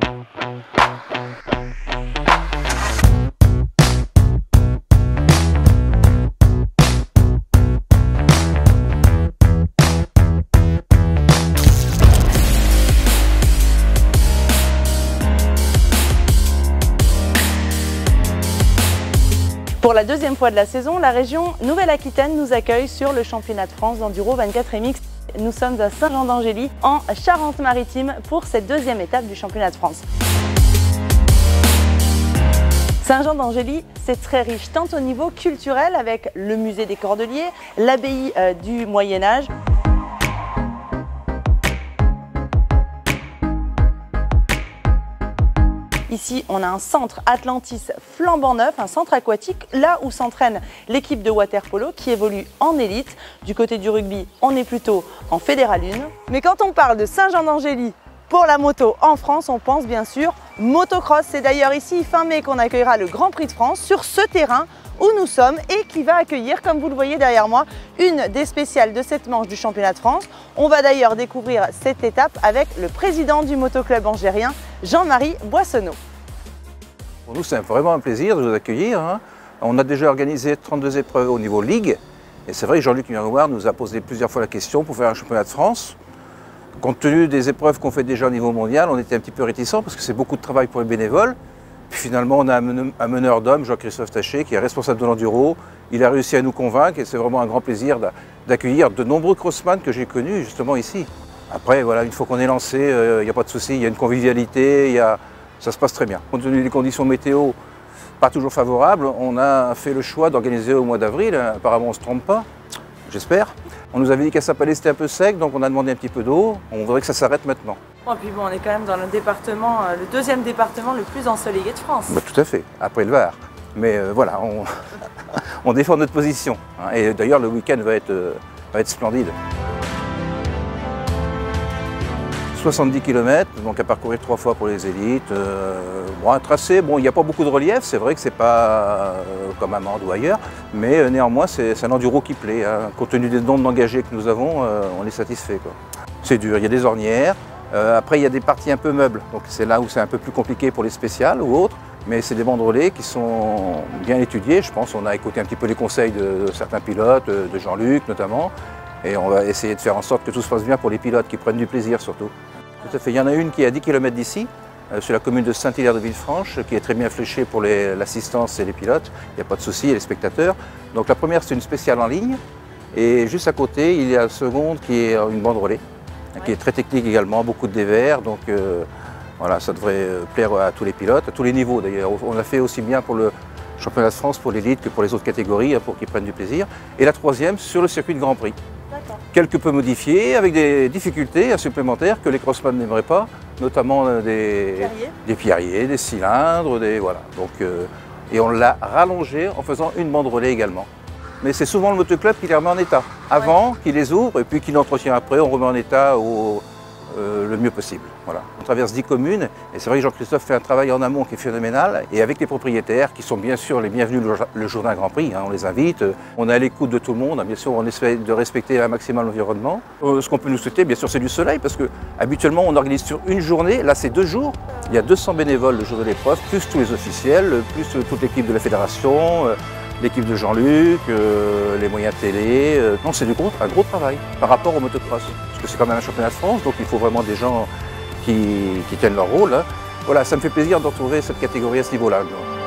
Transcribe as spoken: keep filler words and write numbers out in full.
Pour la deuxième fois de la saison, la région Nouvelle-Aquitaine nous accueille sur le championnat de France d'enduro vingt-quatre M X. Nous sommes à Saint-Jean-d'Angély, en Charente-Maritime, pour cette deuxième étape du championnat de France. Saint-Jean-d'Angély, c'est très riche, tant au niveau culturel avec le musée des Cordeliers, l'abbaye euh, du Moyen-Âge. Ici, on a un centre Atlantis flambant neuf, un centre aquatique, là où s'entraîne l'équipe de water-polo qui évolue en élite. Du côté du rugby, on est plutôt en fédéral un. Mais quand on parle de Saint-Jean-d'Angély pour la moto en France, on pense bien sûr motocross. C'est d'ailleurs ici, fin mai, qu'on accueillera le Grand Prix de France sur ce terrain où nous sommes et qui va accueillir, comme vous le voyez derrière moi, une des spéciales de cette manche du championnat de France. On va d'ailleurs découvrir cette étape avec le président du motoclub angérien, Jean-Marie Boissonneau. Pour nous, c'est vraiment un plaisir de vous accueillir. Hein. On a déjà organisé trente-deux épreuves au niveau Ligue. Et c'est vrai que Jean-Luc Miroir nous a posé plusieurs fois la question pour faire un championnat de France. Compte tenu des épreuves qu'on fait déjà au niveau mondial, on était un petit peu réticents parce que c'est beaucoup de travail pour les bénévoles. Puis finalement, on a un meneur d'hommes, Jean-Christophe Taché, qui est responsable de l'enduro. Il a réussi à nous convaincre et c'est vraiment un grand plaisir d'accueillir de nombreux crossman que j'ai connus justement ici. Après, voilà, une fois qu'on est lancé, il euh, n'y a pas de souci, il y a une convivialité, y a... ça se passe très bien. Compte tenu des conditions météo pas toujours favorables, on a fait le choix d'organiser au mois d'avril. Apparemment, on ne se trompe pas, j'espère. On nous avait dit qu'à Sapalais c'était un peu sec, donc on a demandé un petit peu d'eau. On voudrait que ça s'arrête maintenant. Oh, puis bon, on est quand même dans le département, le deuxième département le plus ensoleillé de France. Bah, tout à fait, après le Var. Mais euh, voilà, on, on défend notre position. Hein. Et d'ailleurs, le week-end va être, euh, va être splendide. soixante-dix kilomètres, donc à parcourir trois fois pour les élites. Euh, bon, un tracé, bon, il n'y a pas beaucoup de relief, c'est vrai que c'est pas euh, comme à Mende ou ailleurs, mais euh, néanmoins c'est un enduro qui plaît. Hein. Compte tenu des nombres d'engagés que nous avons, euh, on est satisfait. C'est dur, il y a des ornières, euh, après il y a des parties un peu meubles, donc c'est là où c'est un peu plus compliqué pour les spéciales ou autres, mais c'est des bandes relais qui sont bien étudiées. Je pense qu'on a écouté un petit peu les conseils de, de certains pilotes, de Jean-Luc notamment. Et on va essayer de faire en sorte que tout se passe bien pour les pilotes, qui prennent du plaisir surtout. Tout à fait. Il y en a une qui est à dix kilomètres d'ici, euh, sur la commune de Saint-Hilaire-de-Villefranche, qui est très bien fléchée pour l'assistance et les pilotes. Il n'y a pas de souci, et les spectateurs. Donc la première, c'est une spéciale en ligne. Et juste à côté, il y a la seconde qui est une bande relais, ouais. Qui est très technique également, beaucoup de dévers. Donc euh, voilà, ça devrait plaire à tous les pilotes, à tous les niveaux d'ailleurs. On a fait aussi bien pour le championnat de France, pour l'élite, que pour les autres catégories, hein, pour qu'ils prennent du plaisir. Et la troisième, sur le circuit de Grand Prix. Quelque peu modifié, avec des difficultés supplémentaires que les crossman n'aimeraient pas, notamment des pierriers, des, pierriers, des cylindres, des, voilà. Donc, euh, et on l'a rallongé en faisant une bande relais également. Mais c'est souvent le motoclub qui les remet en état, avant, ouais. Qui les ouvre, et puis qui l'entretient après, on remet en état au, euh, le mieux possible. Voilà. On traverse dix communes, et c'est vrai que Jean-Christophe fait un travail en amont qui est phénoménal, et avec les propriétaires, qui sont bien sûr les bienvenus le jour d'un Grand Prix, hein, on les invite, on est à l'écoute de tout le monde, hein, bien sûr on essaie de respecter un maximum l'environnement. Euh, ce qu'on peut nous souhaiter, bien sûr, c'est du soleil, parce que habituellement on organise sur une journée, là c'est deux jours, il y a deux cents bénévoles le jour de l'épreuve, plus tous les officiels, plus toute l'équipe de la fédération, euh, l'équipe de Jean-Luc, euh, les moyens télé. Euh, non, c'est un gros travail par rapport au motocross. Parce que c'est quand même un championnat de France, donc il faut vraiment des gens qui, qui tiennent leur rôle. Hein. Voilà, ça me fait plaisir de retrouver cette catégorie à ce niveau-là.